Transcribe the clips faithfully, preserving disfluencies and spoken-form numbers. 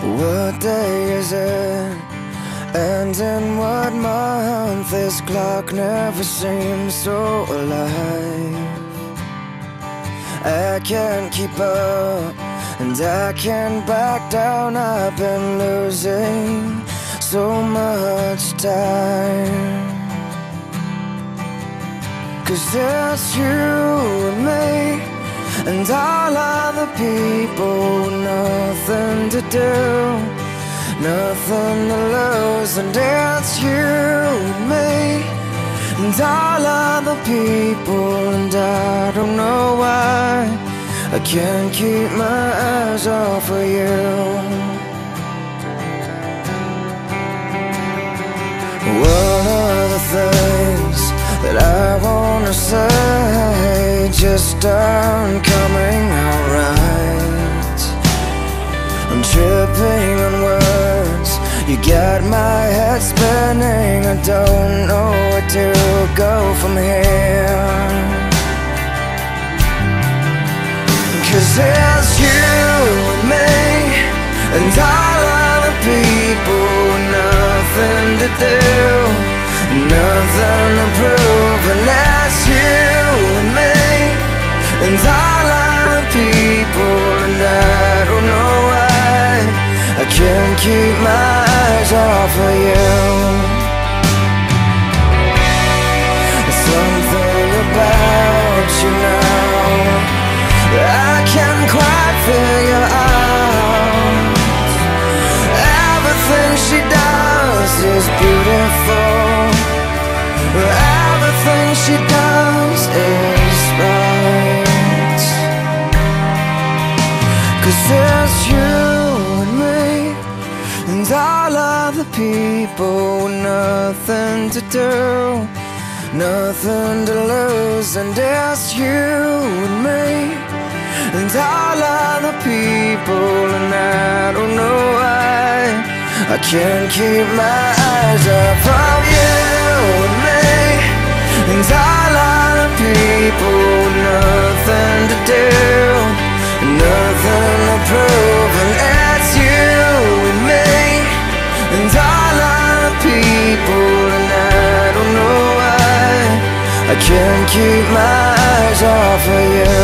What day is it? And in what month? This clock never seems so alive. I can't keep up, and I can't back down. I've been losing so much time. 'Cause it's you and me, and all other people with nothing to do, nothing to lose. And it's you and me, and all other people. And I don't know why I can't keep my eyes off of you. One of the things that I wanna say just aren't coming out right. I'm tripping on words, you got my head spinning. I don't know where to go from here. 'Cause it's you and me, and all other people with nothing to do, nothing to prove. And that's you and me, and all other people. And I don't know why I can't keep my eyes off of you. Something about you now I can't quite figure out. Everything she does is beautiful, everything she does is right. 'Cause it's you and me, and all other people with nothing to do, nothing to lose. And it's you and me, and all other people. And I don't know why I can't keep my eyes off of you and me, and all other people. Nothing to do, nothing to prove. And it's you and me, and all other people. And I don't know why I can't keep my eyes off of you.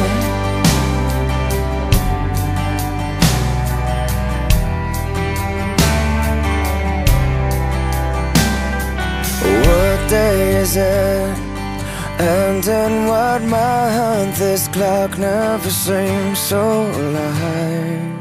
What day is it? And in what month? This clock never seems so alive.